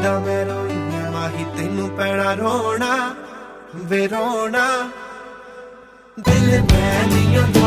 ਜਿੱਦਾਂ ਮੈਂ ਰੋਈ ਆ ਮਾਹੀ ਤੈਨੂੰ ਪੈਣਾ ਰੋਣਾ ਵੇ ਰੋਣਾ ਦਿਲ ਮੈਂ ਨਹੀਂ